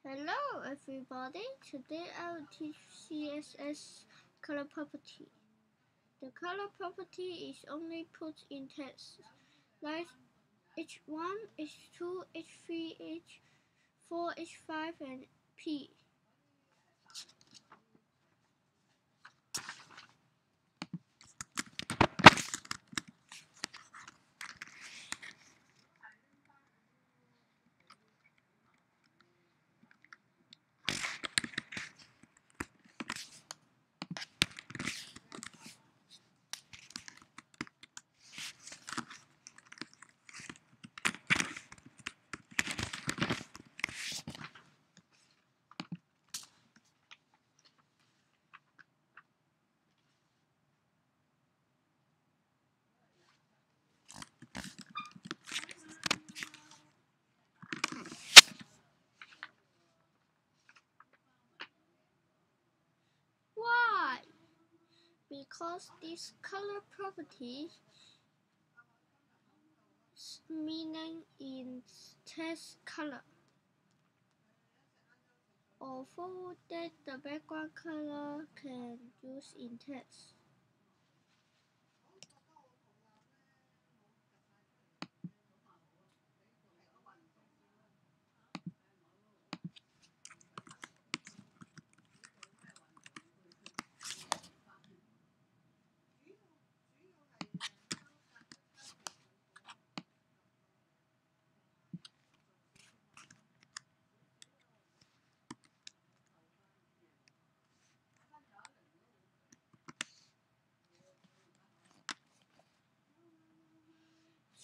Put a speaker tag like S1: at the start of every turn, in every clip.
S1: Hello everybody, today I will teach CSS color property. The color property is only put in text, like H1, H2, H3, H4, H5 and P. Why? Because this color property meaning in text color. Although that the background color can use in text.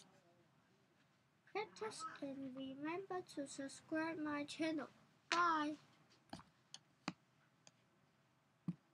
S1: Practice and remember to subscribe my channel. Bye.